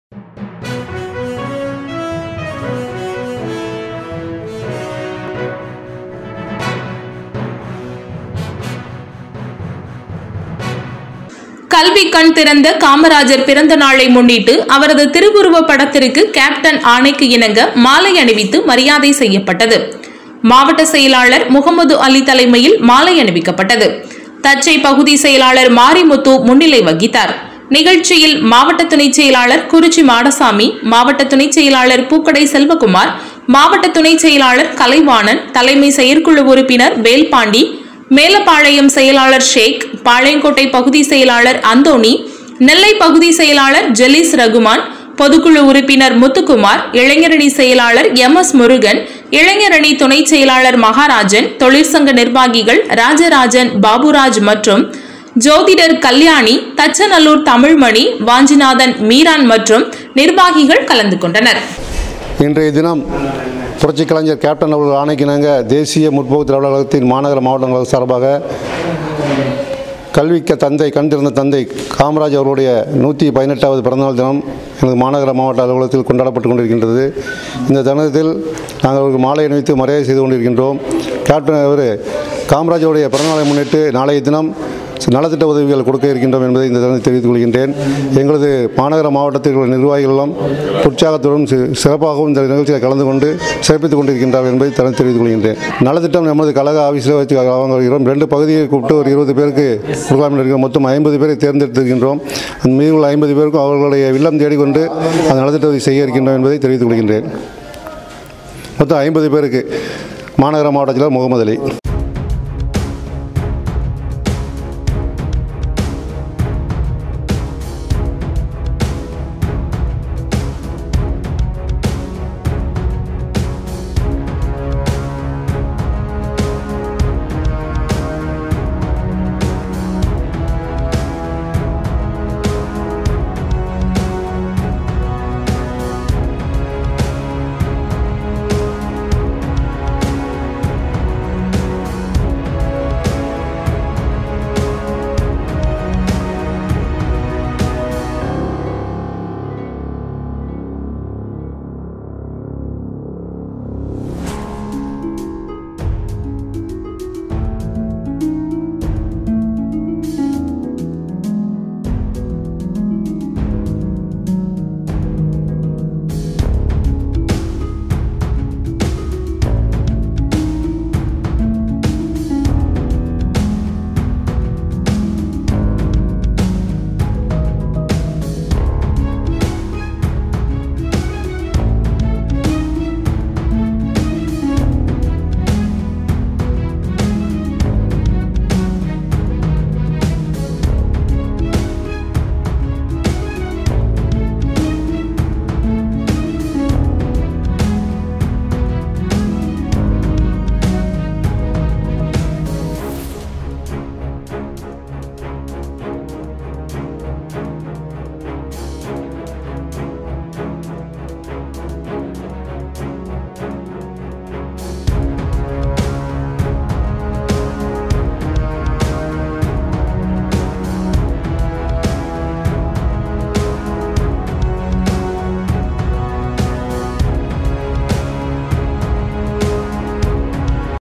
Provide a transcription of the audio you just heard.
கல்வி கண் திறந்த காமராஜர் பிறந்த நாளை முன்னிட்டு அவரது திருவுருவ படத்திற்கு கேப்டன் ஆணைக்கு இணங்க மாலை அணிவித்து மரியாதை செய்யப்பட்டது. மாவட்ட செயலாளர் முகமது அலி தலைமையில் மாலை அணிவிக்கப்பட்டது. தச்சை பகுதி செயலாளர் மாரிமுத்து முன்னிலை வகித்தார். நிகழ்ச்சியில் மாவட்ட துணை செயலாளர் குறிச்சி மாடசாமி, மாவட்ட துணை செயலாளர் பூக்கடை செல்வகுமார், மாவட்ட துணை செயலாளர் கலைவாணன், தலைமை செயற்குழு உறுப்பினர் வேல்பாண்டி, மேலப்பாளையம் செயலாளர் ஷேக், பாளையங்கோட்டை பகுதி செயலாளர் அந்தோணி, நெல்லை பகுதி செயலாளர் ஜெலிஸ் ரகுமான், பொதுக்குழு உறுப்பினர் முத்துக்குமார், இளைஞரணி செயலாளர் எம்.எஸ். முருகன், இளைஞரணி துணை செயலாளர் மகாராஜன், தொழிற்சங்க நிர்வாகிகள் ராஜராஜன், பாபுராஜ் மற்றும் ஜோதிடர் கல்யாணி, தச்சநல்லூர் தமிழ்மணி, வாஞ்சிநாதன், மீரான் மற்றும் நிர்வாகிகள் கலந்து கொண்டனர். இன்றைய தினம் புரட்சி கலைஞர் கேப்டன் அவர்கள் ஆணைக்கிணங்க தேசிய முற்போக்கு திராவிட கழகத்தின் மாநகர மாவட்டங்கள் சார்பாக கல்விக்க தந்தை கண் திறந்த தந்தை காமராஜ் அவர்களுடைய 118வது பிறந்தநாள் தினம் எனது மாநகர மாவட்ட அலுவலகத்தில் கொண்டாடப்பட்டு கொண்டிருக்கின்றது. இந்த தினத்தில் நாங்கள் அவருக்கு மாலை அணிவித்து மரியாதை செய்து கொண்டிருக்கின்றோம். கேப்டன் அவர் காமராஜ் அவருடைய பிறந்தநாளை முன்னிட்டு நாளைய தினம் நலத்திட்ட உதவிகள் கொடுக்க இருக்கின்றோம் என்பதை இந்த தினத்தில் தெரிவித்துக் கொள்கின்றேன். எங்களது மாநகர மாவட்டத்தில் உள்ள நிர்வாகிகளும் உற்சாகத்துடன் சிறப்பாகவும் இந்த நிகழ்ச்சியில் கலந்து கொண்டு சிறப்பித்துக் கொண்டிருக்கின்றார்கள் என்பதை தெரிவித்துக் கொள்கின்றேன். நலத்திட்டம் நமது கழக ஆஃபீஸில் வச்சு வருகிறோம். 2 பகுதியை கூப்பிட்டு ஒரு 20 பேருக்கு கொடுக்கலாம் இருக்கிறோம். மொத்தம் 50 பேரை தேர்ந்தெடுத்திருக்கின்றோம். அந்த மீது உள்ள 50 பேருக்கும் அவர்களுடைய இல்லம் தேடிக்கொண்டு அந்த நலத்திட்ட உதவி செய்ய இருக்கின்றோம் என்பதை தெரிவித்துக் கொள்கின்றேன். மொத்தம் 50 பேருக்கு மாநகர மாவட்டத்தில் முகமது அலி.